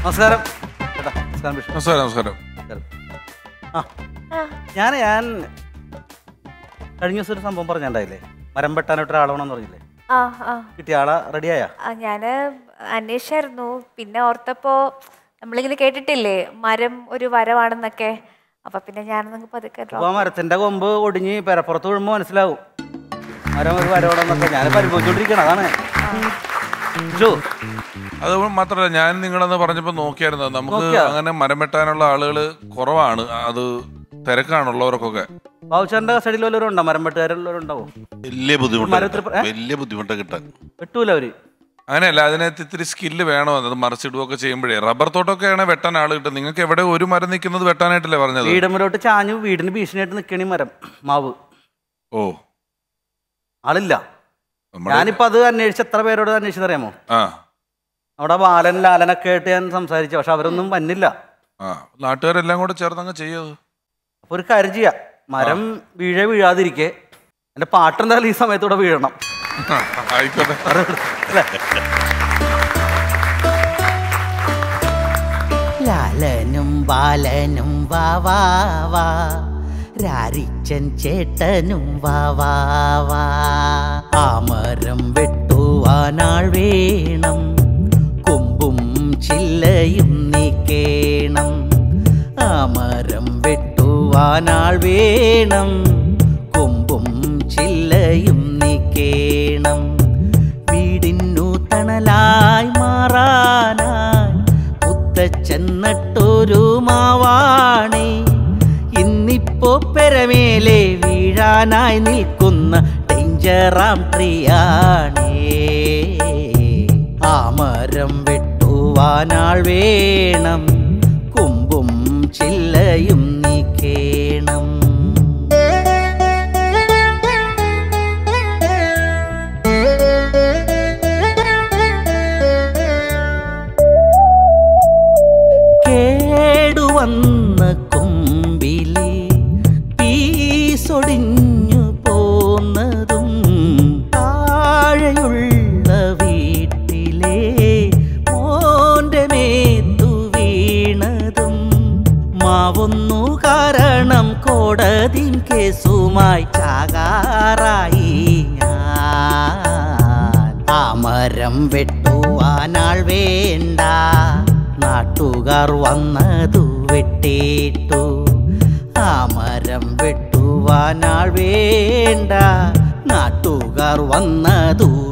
നമസ്കാരം ചേട്ടാ. നമസ്കാരം വിഷ്ണു. നമസ്കാരം. നമസ്കാരം. ഞാൻ കഴിഞ്ഞ ദിവസം ഒരു സംഭവം പറഞ്ഞിട്ടുണ്ടായില്ലേ, മരം വെട്ടാനായിട്ട് ഒരാളാണെന്ന് പറഞ്ഞില്ലേ? കിട്ടിയ ആളാ റെഡിയായ? ഞാന് അന്വേഷിച്ചായിരുന്നു. പിന്നെ ഓർത്തപ്പോ നമ്മളിങ്ങനെ കേട്ടിട്ടില്ലേ മരം ഒരു വരവാണെന്നൊക്കെ. അപ്പൊ പിന്നെ ഞാനൊന്നും പതുക്കെ മരത്തിന്റെ കൊമ്പ് ഒടിഞ്ഞ് പെരപ്പുറത്ത് വീഴുമ്പോ മനസ്സിലാവും മരം ഒരു വരവാണെന്നൊക്കെ. ഞാൻ പരിഭവിച്ചോണ്ടിരിക്കണം. അതാണ്. അത് മാത്രല്ല, ഞാൻ നിങ്ങളെന്ന് പറഞ്ഞപ്പോ നോക്കിയായിരുന്നു, നമുക്ക് അങ്ങനെ മരം വെട്ടാനുള്ള ആളുകൾ കുറവാണ്. അത് തിരക്കാണുള്ളവർക്കൊക്കെ. ബാബുച്ചാറിന്റെ കസ്റ്റഡിയിൽ വല്ലവരും ഉണ്ടോ? മരം വെട്ടുകാരുള്ളവരുണ്ടാവോ? വലിയ ബുദ്ധിമുട്ട് കിട്ടാൻ. വെട്ടൂല അവര്. അങ്ങനെയല്ല, അതിനകത്ത് ഇത്തിരി സ്കില്ല് വേണോ? അത് മറിച്ചിടുകയൊക്കെ ചെയ്യുമ്പോഴേ. റബ്ബർ തോട്ടമൊക്കെയാണ് വെട്ടാൻ ആൾ കിട്ടും. നിങ്ങൾക്ക് എവിടെ ഒരു മരം നിൽക്കുന്നത് വെട്ടാനായിട്ടല്ലേ പറഞ്ഞത്? വീടുമ്പിലോട്ട് ചാഞ്ഞു വീടിന് ഭീഷണിയായിട്ട് നിൽക്കണി മരം മാവ്. ഓ, ആളില്ല. ഞാനിപ്പോ അത് അന്വേഷിച്ച് എത്ര പേരോട് അന്വേഷിച്ചറിയാമോ? അവിടെ ബാലൻ ലാലനൊക്കെ ആയിട്ട് ഞാൻ സംസാരിച്ചു. പക്ഷെ അവരൊന്നും വന്നില്ല. നാട്ടുകാരെല്ലാം കൂടെ ചേർന്നങ്ങ് ചെയ്യത്. അപ്പൊ ഒരു കാര്യം ചെയ്യാം, മരം വീഴാതിരിക്കെ എന്റെ പാട്ടെന്തായാലും ഈ സമയത്തൂടെ വീഴണം. ആയിക്കോട്ടെ. ലാലനും ബാലനും വാ വാ വാ, രാരിച്ചൻ ചേട്ടനും വാ വാ വാ. ആ മരം വെട്ടുവാനാൾ വേണം, കൊമ്പും ചില്ലയും നീക്കേണം. ആ മരം വെട്ടുവാനാൾ വേണം, കൊമ്പും ചില്ലയും നീക്കേണം. വീടിനു തണലായി മാറാനായി മുത്തച്ഛന്നട്ടൊരു മാവാണേ. ഇന്നിപ്പോ പെരമേലെ വീഴാനായി നിൽക്കുന്ന ഡേഞ്ചറാം ട്രീയാണേ. ആ മരം വെട്ടുവാനാൾ വേണം, കൊമ്പും ചില്ലയും നീക്കേണം. കേടുവന്ന കൊമ്പിലെ പീസൊടിഞ്ഞു പോന്നതും, താഴെയുള്ള വീട്ടിലെ മോന്റെ മേത്തു വീണതും, മാവൊന്നു കാരണം കോടതി കേസുമായി ചാകാറായി ഞാൻ. ആ മരം വെട്ടുവാനാൾ വേണ്ട, നാട്ടുകാർ വന്നതു വെട്ടിട്ടു. ആ മരം വെട്ടുവാനാൾ വേണ്ട, നാട്ടുകാർ വന്നതു